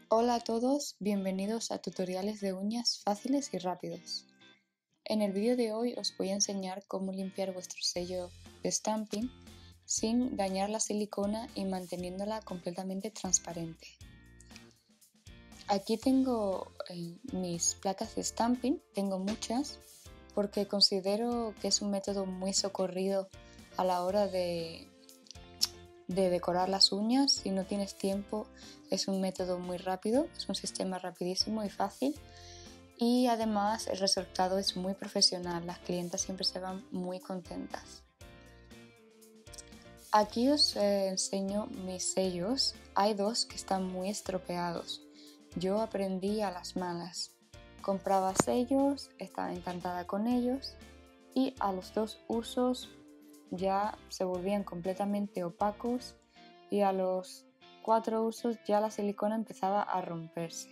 Hola a todos, bienvenidos a tutoriales de uñas fáciles y rápidos. En el vídeo de hoy os voy a enseñar cómo limpiar vuestro sello de stamping sin dañar la silicona y manteniéndola completamente transparente. Aquí tengo mis placas de stamping, tengo muchas, porque considero que es un método muy socorrido a la hora de decorar las uñas. Si no tienes tiempo, es un método muy rápido, es un sistema rapidísimo y fácil, y además el resultado es muy profesional, las clientas siempre se van muy contentas. Aquí os enseño mis sellos. Hay dos que están muy estropeados. Yo aprendí a las malas. Compraba sellos, estaba encantada con ellos y a los 2 usos ya se volvían completamente opacos y a los 4 usos ya la silicona empezaba a romperse.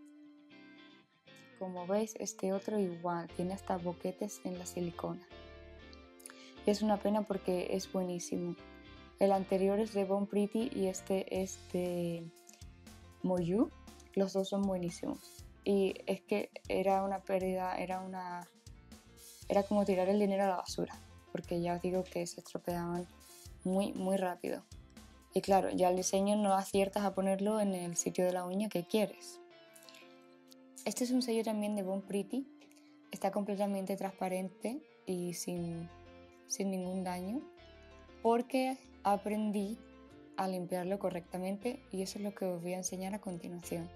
Como veis, este otro igual, tiene hasta boquetes en la silicona. Y es una pena porque es buenísimo. El anterior es de Bon Pretty y este es de Moyu. Los dos son buenísimos. Y es que era una pérdida, era como tirar el dinero a la basura, porque ya os digo que se estropeaban muy rápido. Y claro, ya el diseño no aciertas a ponerlo en el sitio de la uña que quieres. Este es un sello también de Bon Pretty. Está completamente transparente y sin ningún daño, porque aprendí a limpiarlo correctamente y eso es lo que os voy a enseñar a continuación.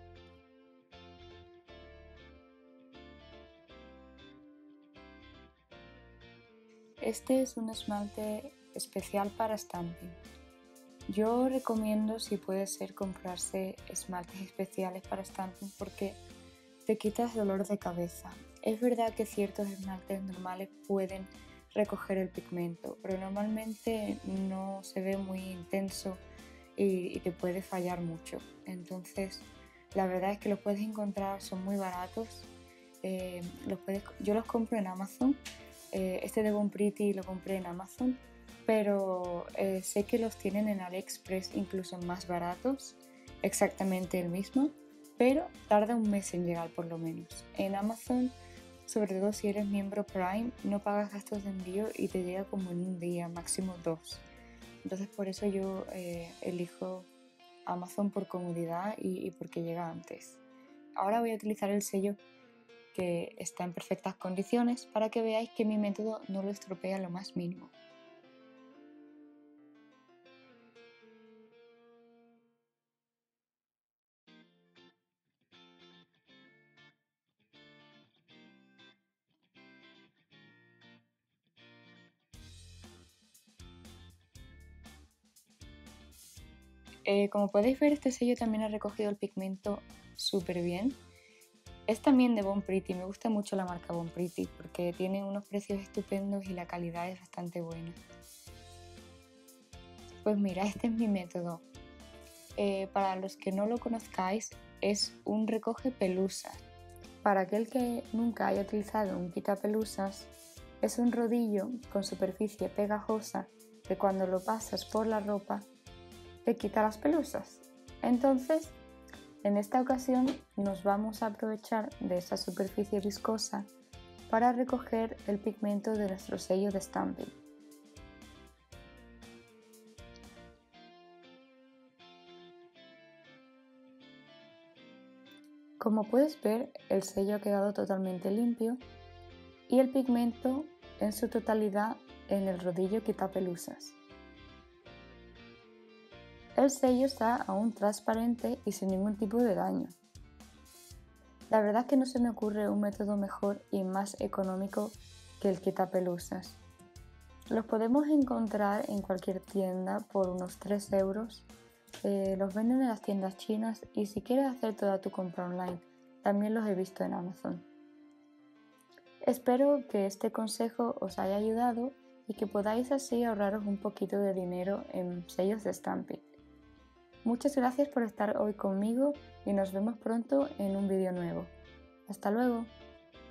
Este es un esmalte especial para stamping. Yo recomiendo, si puede ser, comprarse esmaltes especiales para stamping porque te quitas dolor de cabeza. Es verdad que ciertos esmaltes normales pueden recoger el pigmento, pero normalmente no se ve muy intenso y te puede fallar mucho. Entonces, la verdad es que los puedes encontrar, son muy baratos. Yo los compro en Amazon. Este de Bon Pretty lo compré en Amazon, pero sé que los tienen en AliExpress incluso más baratos, exactamente el mismo, pero tarda un mes en llegar por lo menos. En Amazon, sobre todo si eres miembro Prime, no pagas gastos de envío y te llega como en un día, máximo 2. Entonces por eso yo elijo Amazon por comodidad y porque llega antes. Ahora voy a utilizar el sello que está en perfectas condiciones para que veáis que mi método no lo estropea lo más mínimo. Como podéis ver, este sello también ha recogido el pigmento súper bien. Es también de Bon Pretty, me gusta mucho la marca Bon Pretty porque tiene unos precios estupendos y la calidad es bastante buena. Pues mira, este es mi método. Para los que no lo conozcáis, es un recoge pelusas. Para aquel que nunca haya utilizado un quitapelusas, es un rodillo con superficie pegajosa que cuando lo pasas por la ropa te quita las pelusas. Entonces, en esta ocasión nos vamos a aprovechar de esa superficie viscosa para recoger el pigmento de nuestro sello de stamping. Como puedes ver, el sello ha quedado totalmente limpio y el pigmento en su totalidad en el rodillo quitapelusas. El sello está aún transparente y sin ningún tipo de daño. La verdad es que no se me ocurre un método mejor y más económico que el quitapelusas. Los podemos encontrar en cualquier tienda por unos 3 euros. Los venden en las tiendas chinas y si quieres hacer toda tu compra online, también los he visto en Amazon. Espero que este consejo os haya ayudado y que podáis así ahorraros un poquito de dinero en sellos de stamping. Muchas gracias por estar hoy conmigo y nos vemos pronto en un vídeo nuevo. ¡Hasta luego!